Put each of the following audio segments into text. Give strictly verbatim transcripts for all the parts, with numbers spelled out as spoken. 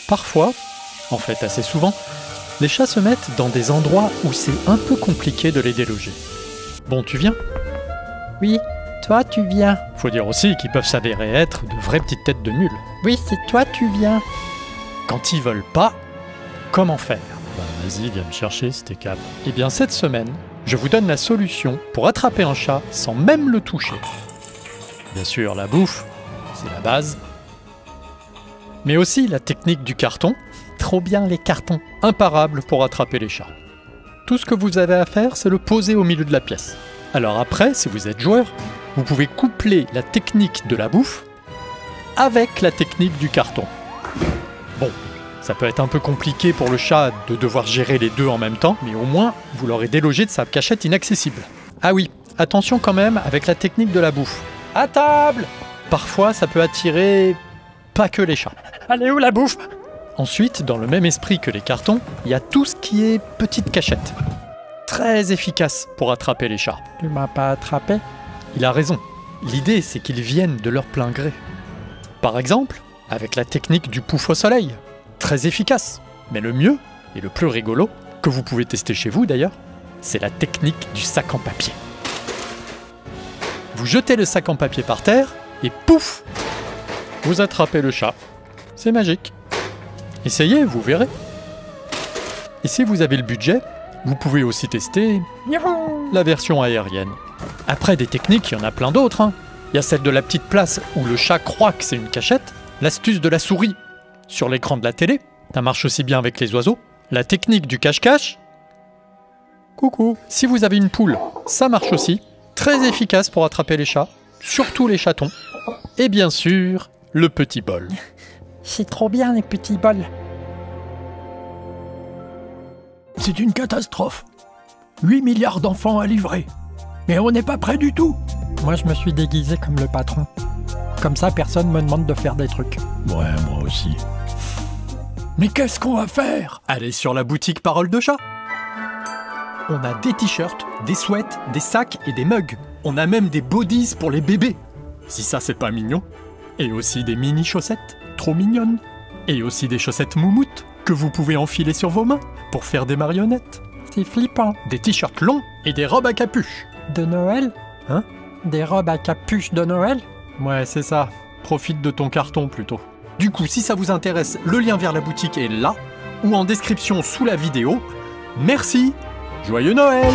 Parfois, en fait assez souvent, les chats se mettent dans des endroits où c'est un peu compliqué de les déloger. Bon, tu viens ? Oui, toi tu viens. Faut dire aussi qu'ils peuvent s'avérer être de vraies petites têtes de mules. Oui, c'est toi tu viens. Quand ils veulent pas, comment faire ? Bah vas-y, viens me chercher si t'es capable. Eh bien cette semaine, je vous donne la solution pour attraper un chat sans même le toucher. Bien sûr, la bouffe, c'est la base. Mais aussi la technique du carton. Trop bien les cartons. Imparable pour attraper les chats. Tout ce que vous avez à faire, c'est le poser au milieu de la pièce. Alors après, si vous êtes joueur, vous pouvez coupler la technique de la bouffe avec la technique du carton. Bon, ça peut être un peu compliqué pour le chat de devoir gérer les deux en même temps, mais au moins, vous l'aurez délogé de sa cachette inaccessible. Ah oui, attention quand même avec la technique de la bouffe. À table ! Parfois, ça peut attirer pas que les chats. Allez, où la bouffe ? Ensuite, dans le même esprit que les cartons, il y a tout ce qui est petite cachette. Très efficace pour attraper les chats. Tu m'as pas attrapé ? Il a raison. L'idée, c'est qu'ils viennent de leur plein gré. Par exemple, avec la technique du pouf au soleil. Très efficace. Mais le mieux, et le plus rigolo, que vous pouvez tester chez vous d'ailleurs, c'est la technique du sac en papier. Vous jetez le sac en papier par terre, et pouf ! Vous attrapez le chat. C'est magique. Essayez, vous verrez. Et si vous avez le budget, vous pouvez aussi tester la version aérienne. Après des techniques, il y en a plein d'autres. Hein. Il y a celle de la petite place où le chat croit que c'est une cachette, l'astuce de la souris sur l'écran de la télé, ça marche aussi bien avec les oiseaux, la technique du cache-cache. Coucou. Si vous avez une poule, ça marche aussi, très efficace pour attraper les chats, surtout les chatons. Et bien sûr, le petit bol. C'est trop bien les petits bols. C'est une catastrophe. huit milliards d'enfants à livrer. Mais on n'est pas prêt du tout. Moi je me suis déguisé comme le patron. Comme ça personne me demande de faire des trucs. Ouais, moi aussi. Mais qu'est-ce qu'on va faire ? Allez sur la boutique Parole de Chat. On a des t-shirts, des sweats, des sacs et des mugs. On a même des bodies pour les bébés. Si ça c'est pas mignon. Et aussi des mini chaussettes, trop mignonnes. Et aussi des chaussettes moumoutes que vous pouvez enfiler sur vos mains pour faire des marionnettes. C'est flippant. Des t-shirts longs et des robes à capuche. De Noël ? Hein ? Des robes à capuche de Noël ? Ouais, c'est ça. Profite de ton carton plutôt. Du coup, si ça vous intéresse, le lien vers la boutique est là, ou en description sous la vidéo. Merci. Joyeux Noël!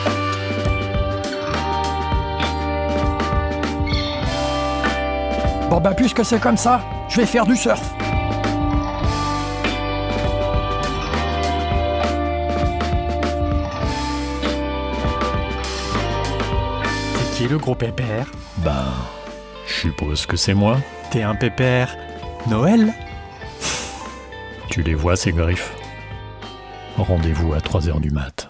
Bon bah puisque c'est comme ça, je vais faire du surf. C'est qui le gros pépère? Ben, je suppose que c'est moi. T'es un pépère Noël? Tu les vois ces griffes? Rendez-vous à trois heures du mat.